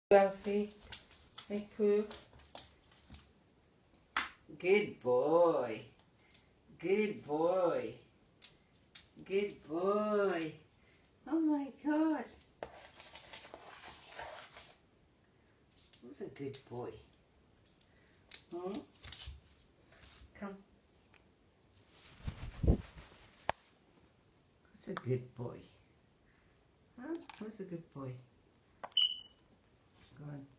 Ralphie, hey Pooh. Good boy. Good boy. Good boy. Oh my God. Who's a good boy? Hmm? Come. Who's a good boy? Huh? Who's a good boy? Go on.